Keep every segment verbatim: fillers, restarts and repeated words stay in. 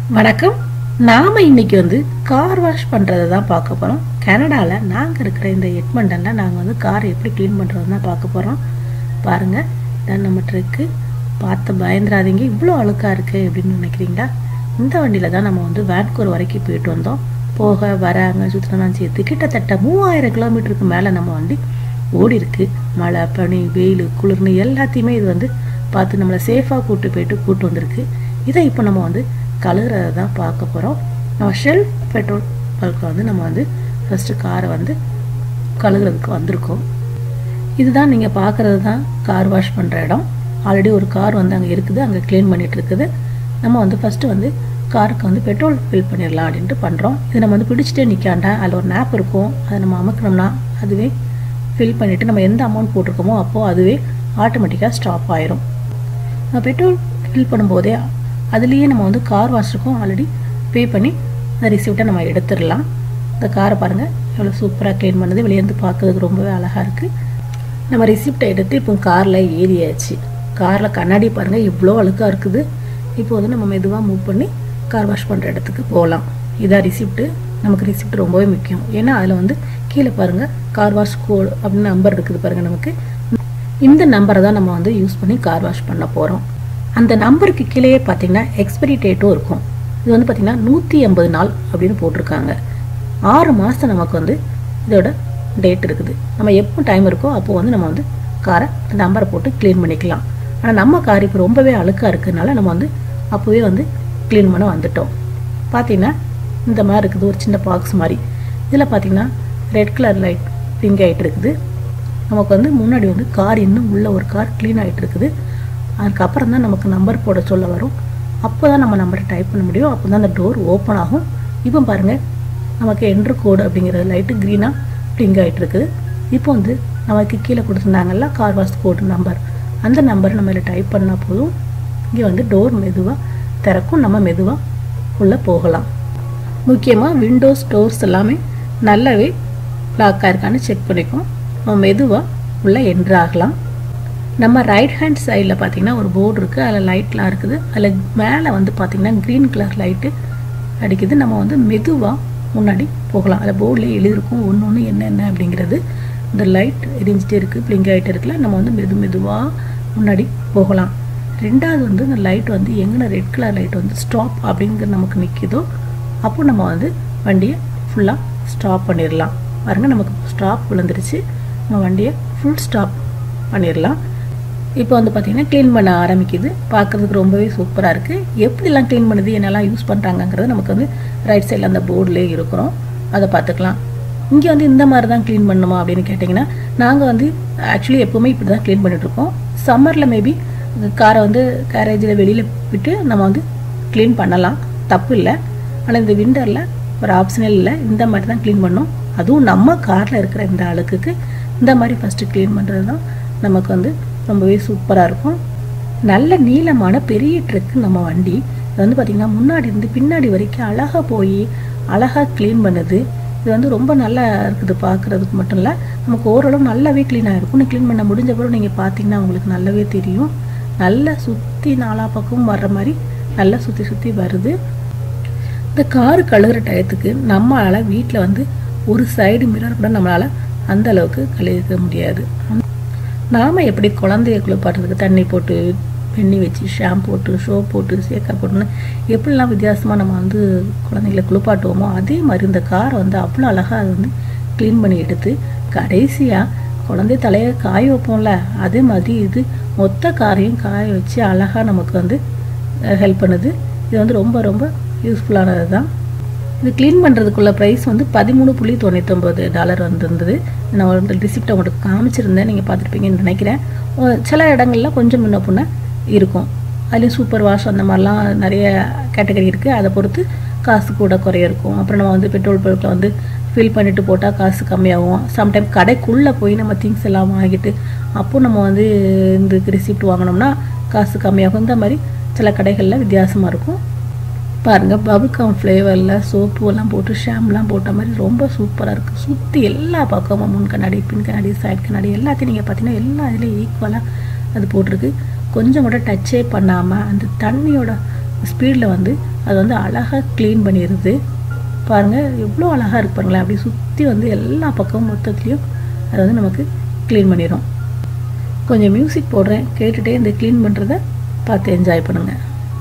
வணக்கம். நாம இன்னைக்கு வந்து கார் வாஷ் பண்றதை தான் பார்க்க போறோம். கனடால நாங்க இருக்கிற இந்த எட்மண்டன்ல நாங்க வந்து கார் எப்படி க்ளீன் பண்றதுன்னு தான் பார்க்க போறோம். பாருங்க, இதான் நம்ம ட்ரக்கு. பார்த்து பயந்துராதீங்க, இவ்வளோ அழுக்கா இருக்கு அப்படின்னு நினைக்கிறீங்களா? இந்த வண்டியில தான் நம்ம வந்து வான்கூவர் வரைக்கும் போயிட்டு வந்தோம். போக வர அங்கே சுற்றினாலும் சேர்த்து கிட்டத்தட்ட மூவாயிரம் கிலோமீட்டருக்கு மேலே நம்ம வண்டி ஓடி இருக்கு. மழை, பனி, வெயில், குளிர்னு எல்லாத்தையுமே இது வந்து பார்த்து நம்மளை சேஃபாக கூட்டு போயிட்டு கூட்டு வந்திருக்கு. இதை இப்போ நம்ம வந்து கழுகுறதை தான் பார்க்க போகிறோம். நம்ம ஷெல் பெட்ரோல் பல்கில் வந்து நம்ம வந்து ஃபஸ்ட்டு காரை வந்து கழுகுறதுக்கு வந்திருக்கோம். இதுதான் நீங்கள் பார்க்குறது தான் கார் வாஷ் பண்ணுற இடம். ஆல்ரெடி ஒரு கார் வந்து அங்கே இருக்குது, அங்கே க்ளீன் பண்ணிகிட்டு இருக்குது. நம்ம வந்து ஃபஸ்ட்டு வந்து காருக்கு வந்து பெட்ரோல் ஃபில் பண்ணிடலாம் அப்படின்ட்டு பண்ணுறோம். இது நம்ம வந்து பிடிச்சிட்டே நிற்காண்டா, அதில் ஒரு மேப் இருக்கும், அதை நம்ம அமுக்கணும்னா அதுவே ஃபில் பண்ணிவிட்டு நம்ம எந்த அமௌண்ட் போட்டிருக்கோமோ அப்போது அதுவே ஆட்டோமேட்டிக்காக ஸ்டாப் ஆயிரும். நம்ம பெட்ரோல் ஃபில் பண்ணும்போதே அதுலேயே நம்ம வந்து கார் வாஷருக்கும் ஆல்ரெடி பே பண்ணி அந்த ரிசிப்டை நம்ம எடுத்துடலாம். இந்த காரை பாருங்கள் எவ்வளோ சூப்பராக க்ளீன் பண்ணுது. வெளியேருந்து பார்க்கறதுக்கு ரொம்பவே அழகாக இருக்குது. நம்ம ரிசிப்டை எடுத்து இப்போ காரில் ஏறியாச்சு. காரில் கண்ணாடி பாருங்கள் இவ்வளோ அழுக்காக இருக்குது. இப்போ வந்து நம்ம மெதுவாக மூவ் பண்ணி கார் வாஷ் பண்ணுற இடத்துக்கு போகலாம். இதான் ரிசிப்ட்டு. நமக்கு ரிசிப்ட் ரொம்பவே முக்கியம். ஏன்னா அதில் வந்து கீழே பாருங்கள் கார் வாஷ் கோட் அப்படின்னு நம்பர் இருக்குது பாருங்கள். நமக்கு இந்த நம்பரை தான் நம்ம வந்து யூஸ் பண்ணி கார் வாஷ் பண்ண போகிறோம். அந்த நம்பருக்கு கீழேயே பார்த்தீங்கன்னா எக்ஸ்பைரி டேட்டும் இருக்கும். இது வந்து பார்த்திங்கன்னா நூற்றி எண்பது நாள் அப்படின்னு போட்டிருக்காங்க. ஆறு மாதம் நமக்கு வந்து இதோட டேட் இருக்குது. நம்ம எப்போ டைம் இருக்கோ அப்போது வந்து நம்ம வந்து காரை நம்பரை போட்டு க்ளீன் பண்ணிக்கலாம். ஆனால் நம்ம கார் இப்போ ரொம்பவே அழுக்காக இருக்கிறதுனால நம்ம வந்து அப்போவே வந்து க்ளீன் பண்ண வந்துட்டோம். பார்த்திங்கன்னா இந்த மாதிரி இருக்குது, ஒரு சின்ன பாக்ஸ் மாதிரி. இதில் பார்த்திங்கன்னா ரெட் கலர் லைட் பிங்க் ஆகிட்டு இருக்குது. நமக்கு வந்து முன்னாடி வந்து கார் இன்னும் உள்ள ஒரு கார் க்ளீன் ஆகிட்டு இருக்குது. அதுக்கப்புறம் தான் நமக்கு நம்பர் போட சொல்ல வரும். அப்போ தான் நம்ம நம்பரை டைப் பண்ண முடியும். அப்போ தான் அந்த டோர் ஓப்பன் ஆகும். இப்போ பாருங்கள் நமக்கு என்ட்ரு கோடு அப்படிங்கிற லைட்டு க்ரீனாக பிளிங்க் ஆகிட்டு இருக்குது. இப்போ வந்து நமக்கு கீழே கொடுத்துருந்தாங்கல்ல கார் வாஷ் கோடு நம்பர், அந்த நம்பரை நம்ம இதில் டைப் பண்ணால் போதும். இங்கே வந்து டோர் மெதுவாக திறக்கும், நம்ம மெதுவாக உள்ளே போகலாம். முக்கியமாக விண்டோஸ் டோர்ஸ் எல்லாமே நல்லாவே லாக்காக இருக்கான்னு செக் பண்ணிக்கும். நம்ம மெதுவாக உள்ளே என்ட்ரு ஆகலாம். நம்ம ரைட் ஹேண்ட் சைடில் பார்த்திங்கன்னா ஒரு போர்டு இருக்குது, அதில் லைட்லாம் இருக்குது. அதில் மேலே வந்து பார்த்திங்கன்னா க்ரீன் கலர் லைட்டு அடிக்குது. நம்ம வந்து மெதுவாக முன்னாடி போகலாம். அதில் போர்ட்லேயே எழுதிருக்கும் ஒன்று ஒன்று என்னென்ன அப்படிங்கிறது. இந்த லைட் எரிஞ்சிட்டே இருக்குது, பிளிங்க் ஆகிட்டே இருக்குல்ல, நம்ம வந்து மெது மெதுவாக முன்னாடி போகலாம். ரெண்டாவது வந்து இந்த லைட் வந்து எங்கே ரெட் கலர் லைட் வந்து ஸ்டாப் அப்படிங்கிறது நமக்கு நிற்கிதோ அப்போ நம்ம வந்து வண்டியை ஃபுல்லாக ஸ்டாப் பண்ணிடலாம். பாருங்கள் நமக்கு ஸ்டாப் விழுந்துருச்சு. நம்ம வண்டியை ஃபுல் ஸ்டாப் பண்ணிடலாம். இப்போ வந்து பார்த்திங்கன்னா க்ளீன் பண்ண ஆரம்பிக்குது. பார்க்குறதுக்கு ரொம்பவே சூப்பராக இருக்குது. எப்படிலாம் க்ளீன் பண்ணுது, என்னெல்லாம் யூஸ் பண்ணுறாங்கங்கிறது நமக்கு வந்து ரைட் சைடில் அந்த போர்டிலே இருக்கிறோம், அதை பார்த்துக்கலாம். இங்கே வந்து இந்த மாதிரி தான் க்ளீன் பண்ணணுமா அப்படின்னு கேட்டிங்கன்னா, நாங்கள் வந்து ஆக்சுவலி எப்போவுமே இப்படி தான் க்ளீன் பண்ணிகிட்ருக்கோம். சம்மரில் மேபி காரை வந்து கேரேஜில் வெளியில் விட்டு நம்ம வந்து க்ளீன் பண்ணலாம், தப்பு இல்லை. ஆனால் இந்த விண்டரில் ஒரு ஆப்ஷனல் இல்லை, இந்த மாதிரி தான் க்ளீன் பண்ணோம். அதுவும் நம்ம காரில் இருக்கிற இந்த அழுக்குக்கு இந்த மாதிரி ஃபஸ்ட்டு க்ளீன் பண்ணுறது தான் நமக்கு வந்து ரொம்பவே சூப்பராக இருக்கும். நல்ல நீளமான பெரிய ட்ரக்கு நம்ம வண்டி. இது வந்து பார்த்திங்கன்னா முன்னாடி இருந்து பின்னாடி வரைக்கும் அழகாக போய் அழகாக க்ளீன் பண்ணுது. இது வந்து ரொம்ப நல்லா இருக்குது பார்க்குறதுக்கு மட்டும் இல்லை, நமக்கு ஓரளவு நல்லாவே க்ளீனாக இருக்கும். க்ளீன் பண்ண முடிஞ்ச பிறகு நீங்கள் பார்த்தீங்கன்னா உங்களுக்கு நல்லாவே தெரியும். நல்லா சுற்றி நாலா பக்கமும் வர்ற மாதிரி நல்லா சுற்றி சுற்றி வருது. இந்த காரு கழுகுற டயத்துக்கு நம்மளால் வீட்டில் வந்து ஒரு சைடு மிரர் கூட நம்மளால் அந்த அளவுக்கு கழுவிக்க முடியாது. நாம் எப்படி குழந்தைய குளிப்பாட்டுறதுக்கு தண்ணி போட்டு வெண்ணி வச்சு ஷாம்பு போட்டு சோப் போட்டு சேக்கா போட்டுன்னு எப்படிலாம் வித்தியாசமாக நம்ம வந்து குழந்தைங்களை குளிப்பாட்டுவோமோ அதே மாதிரி இந்த காரை வந்து அவ்வளோ அழகாக அது வந்து க்ளீன் பண்ணி எடுத்து கடைசியாக குழந்தை தலையை காய வைப்போம்ல, அதே மாதிரி இது மொத்த காரையும் காய வச்சு அழகாக நமக்கு வந்து ஹெல்ப் பண்ணுது. இது வந்து ரொம்ப ரொம்ப யூஸ்ஃபுல்லானது தான். இது க்ளீன் பண்ணுறதுக்குள்ள ப்ரைஸ் வந்து பதிமூணு புள்ளி தொண்ணூத்தொம்பது டாலர் வந்துருந்தது. நான் வந்து ரிசிப்டை உங்களுக்கு காமிச்சிருந்தேன், நீங்கள் பார்த்துருப்பீங்கன்னு நினைக்கிறேன். சில இடங்கள்லாம் கொஞ்சம் முன்ன பின்ன இருக்கும். அதுலேயும் சூப்பர் வாஷ் அந்த மாதிரிலாம் நிறைய கேட்டகரி இருக்குது. அதை பொறுத்து காசு கூட குறைய இருக்கும். அப்புறம் நம்ம வந்து பெட்ரோல் பல்கில் வந்து ஃபில் பண்ணிவிட்டு போட்டால் காசு கம்மியாகும். சம்டைம் கடைக்குள்ளே போய் நம்ம திங்ஸ் எல்லாம் வாங்கிட்டு அப்போது நம்ம வந்து இந்த ரிசிப்ட் வாங்கினோம்னா காசு கம்மியாகும். இந்த மாதிரி சில கடைகளில் வித்தியாசமாக இருக்கும். பாருங்கள் பபுல்கம் ஃப்ளேவரில் சோப்பு எல்லாம் போட்டு ஷாம்புலாம் போட்ட மாதிரி ரொம்ப சூப்பராக இருக்குது. சுற்றி எல்லா பக்கமும் முன் கண்ணாடி பின் கண்ணாடி சைட் கண்ணாடி எல்லாத்தையும் நீங்கள் பார்த்தீங்கன்னா எல்லா இதுலேயும் ஈக்குவலாக அது போட்டிருக்கு. கொஞ்சம் கூட டச்சே பண்ணாமல் அந்த தண்ணியோட ஸ்பீடில் வந்து அது வந்து அழகாக க்ளீன் பண்ணிடுது. பாருங்கள் எவ்வளோ அழகாக இருக்கு பாருங்களேன். அப்படி சுற்றி வந்து எல்லா பக்கமும் மொத்தத்துலேயும் அது வந்து நமக்கு க்ளீன் பண்ணிடும். கொஞ்சம் மியூசிக் போடுறேன், கேட்டுகிட்டே இந்த க்ளீன் பண்ணுறத பார்த்து என்ஜாய் பண்ணுங்கள்.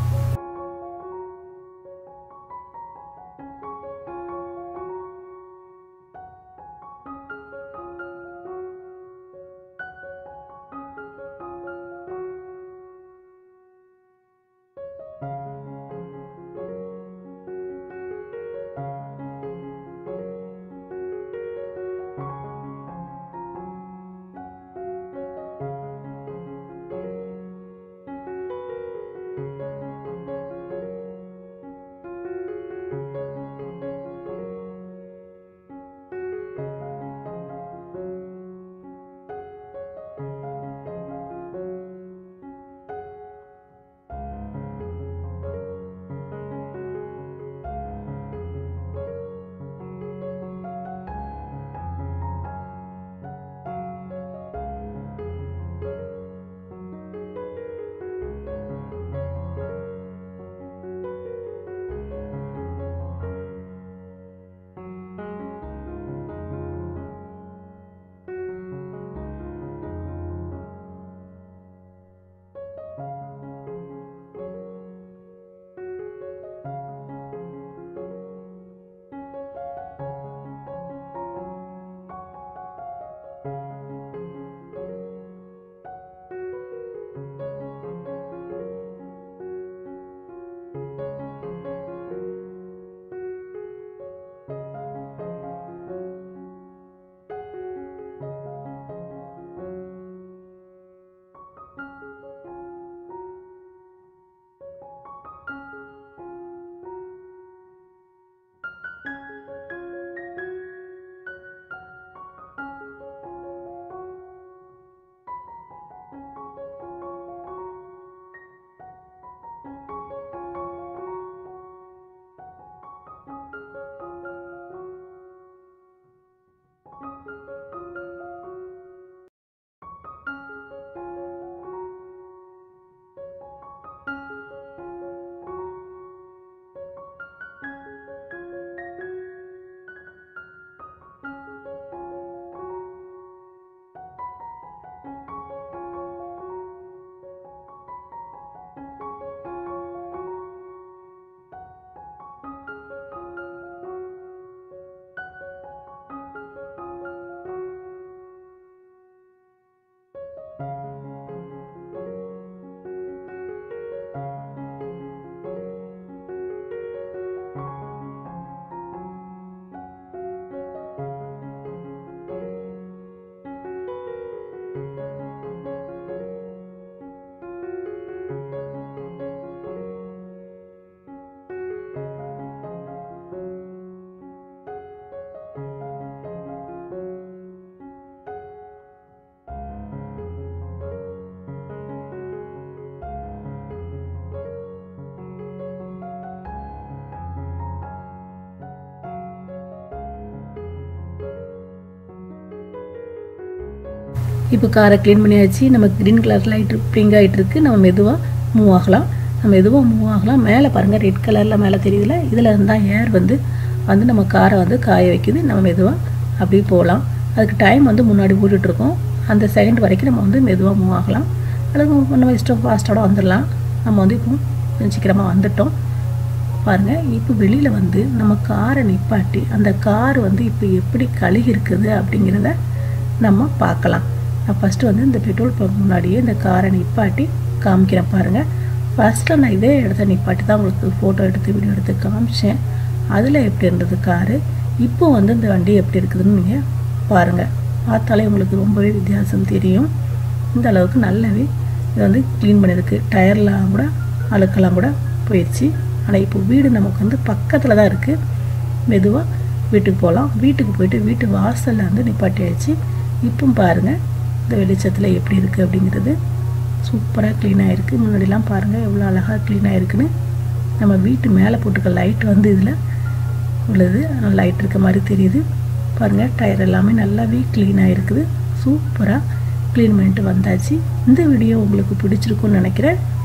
இப்போ காரை க்ளீன் பண்ணியாச்சு. நமக்கு க்ரீன் கலர் லைட் பிங்க் ஆகிட்டு இருக்கு. நம்ம மெதுவாக மூவ் ஆகலாம். நம்ம மெதுவாக மூவ் ஆகலாம். மேலே பாருங்கள் ரெட் கலரில் மேலே தெரியுதுல, இதில் இருந்தால் ஏர் வந்து வந்து நம்ம காரை வந்து காய வைக்குது. நம்ம மெதுவாக அப்படியே போகலாம். அதுக்கு டைம் வந்து முன்னாடி போட்டுட்ருக்கோம். அந்த செகண்ட் வரைக்கும் நம்ம வந்து மெதுவாக மூவ் ஆகலாம். அல்லது நம்ம இஷ்டம் ஃபாஸ்ட்டோட வந்துடலாம். நம்ம வந்து இப்போ கொஞ்சம் சீக்கிரமாக வந்துட்டோம். பாருங்கள் இப்போ வெளியில் வந்து நம்ம காரை நிப்பாட்டி அந்த கார் வந்து இப்போ எப்படி கழுகி இருக்குது அப்படிங்கிறத நம்ம பார்க்கலாம். நான் ஃபஸ்ட்டு வந்து இந்த பெட்ரோல் பம்ப் முன்னாடியே இந்த காரை நிப்பாட்டி காமிக்கிறேன் பாருங்கள். ஃபஸ்ட்டில் நான் இதே இடத்த நிப்பாட்டி தான் உங்களுக்கு ஃபோட்டோ எடுத்து வீடியோ எடுத்து காமிச்சேன். அதில் எப்படி இருந்தது காரு, இப்போ வந்து இந்த வண்டி எப்படி இருக்குதுன்னு நீங்கள் பாருங்கள். பார்த்தாலே உங்களுக்கு ரொம்பவே வித்தியாசம் தெரியும். இந்த அளவுக்கு நல்லாவே இது வந்து க்ளீன் பண்ணியிருக்கு. டயர்லாம் கூட அழுக்கெல்லாம் கூட போயிடுச்சு. ஆனால் இப்போ வீடு நமக்கு வந்து பக்கத்தில் தான் இருக்குது. மெதுவாக வீட்டுக்கு போகலாம். வீட்டுக்கு போயிட்டு வீட்டு வாசலில் வந்து நிப்பாட்டியாச்சு. இப்போ பாருங்கள் இந்த வெளிச்சத்தில் எப்படி இருக்குது அப்படிங்கிறது. சூப்பராக க்ளீனாக இருக்குது. முன்னாடிலாம் பாருங்கள் எவ்வளோ அழகாக க்ளீனாக இருக்குன்னு. நம்ம வீட்டு மேலே போட்டுக்க லைட் வந்து இதில் உள்ளது. லைட் இருக்க மாதிரி தெரியுது பாருங்கள். டயர் எல்லாமே நல்லாவே க்ளீனாக இருக்குது. சூப்பராக க்ளீன் பண்ணிட்டு வந்தாச்சு. இந்த வீடியோ உங்களுக்கு பிடிச்சிருக்குன்னு நினைக்கிறேன்.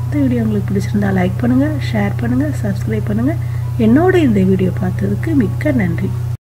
இந்த வீடியோ உங்களுக்கு பிடிச்சிருந்தா லைக் பண்ணுங்கள், ஷேர் பண்ணுங்கள், சப்ஸ்கிரைப் பண்ணுங்கள். என்னோட இந்த வீடியோ பார்த்ததுக்கு மிக்க நன்றி.